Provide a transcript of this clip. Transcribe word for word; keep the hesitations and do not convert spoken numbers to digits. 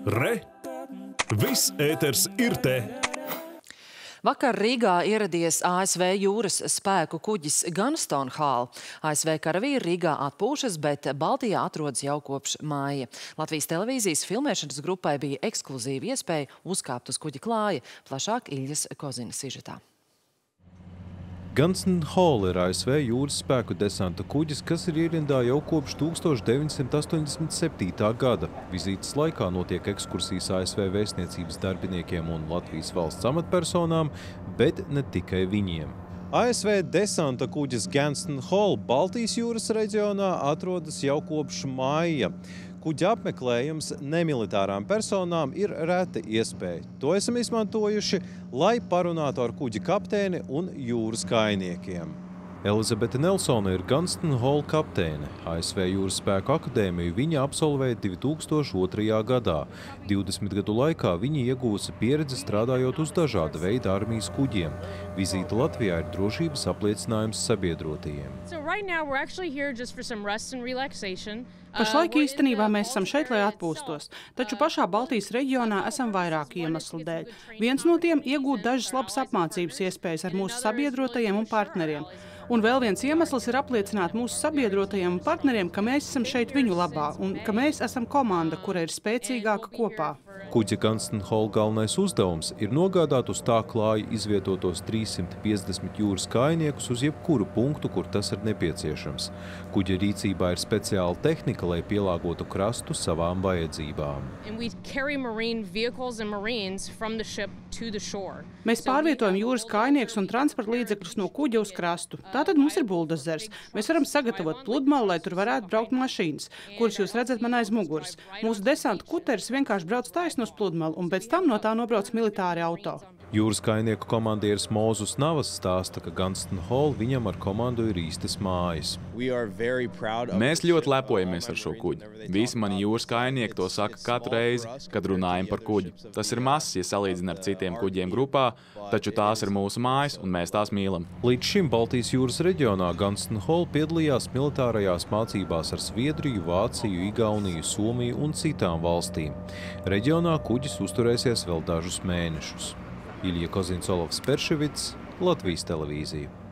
Re! Viss ēters ir te! Vakar Rīgā ieradies A S V jūras spēku kuģis Gunston Hall. A S V karavīri Rīgā atpūšas, bet Baltijā atrodas jau kopš māja. Latvijas televīzijas filmēšanas grupai bija ekskluzīva iespēja uzkāpt uz kuģa klāja. Plašāk Iļas Kozina sižetā. Gunston Hall ir A S V jūras spēku desanta kuģis, kas ir ierindā jau kopš tūkstoš deviņsimt astoņdesmit septītā gada. Vizītes laikā notiek ekskursijas A S V vēstniecības darbiniekiem un Latvijas valsts amatpersonām, bet ne tikai viņiem. A S V desanta kuģis Gunston Hall Baltijas jūras reģionā atrodas jau kopš māja. Kuģa apmeklējums nemilitārām personām ir reta iespēja. To esam izmantojuši, lai parunātu ar kuģa kapteini un jūras kājniekiem. Elizabete Nelsone ir Gunston Hall kapteine. A S V jūras spēku akadēmiju viņa absolvēja divi tūkstoši otrajā gadā. divdesmit gadu laikā viņa iegūsa pieredzi strādājot uz dažāda veida armijas kuģiem. Vizīte Latvijā ir drošības apliecinājums sabiedrotajiem. So right now we're actually here just for some rest and relaxation. Pašlaik īstenībā mēs esam šeit, lai atpūstos, taču pašā Baltijas reģionā esam vairāku iemeslu dēļ. Viens no tiem iegūt dažas labas apmācības iespējas ar mūsu sabiedrotajiem un partneriem. Un vēl viens iemesls ir apliecināt mūsu sabiedrotajiem un partneriem, ka mēs esam šeit viņu labā un ka mēs esam komanda, kura ir spēcīgāka kopā. Kuģa Gunston Hall galvenais uzdevums ir nogādāt uz tā klāja izvietotos trīs simt piecdesmit jūras kājniekus uz jebkuru punktu, kur tas ir nepieciešams. Kuģa rīcībā ir speciāla tehnika, lai pielāgotu krastu savām vajadzībām. Mēs pārvietojam jūras kājniekus un transporta līdzekļus no kuģa uz krastu. Tātad mums ir buldozers. Mēs varam sagatavot pludmali, lai tur varētu braukt mašīnas, kuras jūs redzat man aiz muguras. Mūsu desanta kuteris vienkārši brauc taisni uz pludmali, un pēc tam no tā nobrauc militāri auto. Jūras kājnieku komandieris Mozus Navas stāsta, ka Gunston Hall viņam ar komandu ir īstas mājas. Mēs ļoti lepojamies ar šo kuģi. Visi mani jūras kājnieki to saka katru reizi, kad runājam par kuģi. Tas ir mazs, ja salīdzina ar citiem kuģiem grupā, taču tās ir mūsu mājas, un mēs tās mīlam. Līdz šim Baltijas jūras reģionā Gunston Hall piedalījās militārajās mācībās ar Zviedriju, Vāciju, Igauniju, Somiju un citām valstīm. Reģionā kuģis uzturēsies vēl dažus mēnešus. Iļja Kozins, Olovs Perševits, Latvijas televīzija.